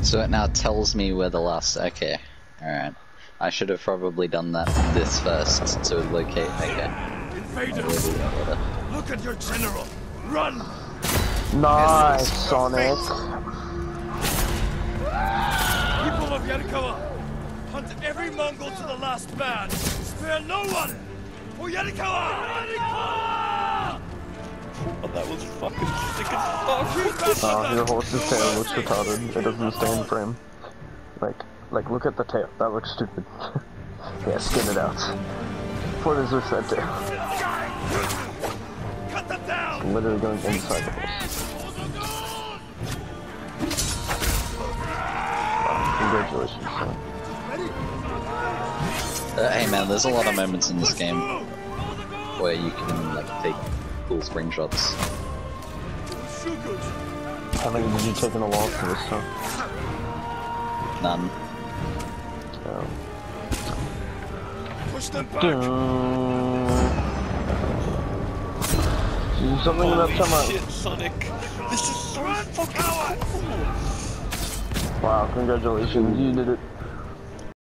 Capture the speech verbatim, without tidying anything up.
So it now tells me where the last. Okay, alright. I should have probably done that this first to locate. Okay. Invaders! Look at your general! Run! Nice, Sonic! People of Yarikawa, hunt every Mongol to the last man! Spare no one! For Yarikawa! Yarikawa! Oh, that was fucking sick as fuck! Oh, your horse's tail looks retarded. It doesn't stay in frame. Like, like, look at the tail. That looks stupid. Yeah, skin it out. What is with that tail? Cut them down! It's literally going inside the horse. Wow, congratulations, son. Uh, hey man, there's a lot of moments in this game where you can like take cool screenshots. How many did you take in a wall for this stuff? None. Um, Push them back! Something about Holy someone. shit, Sonic! This is so fucking cool! Wow, congratulations, you did it.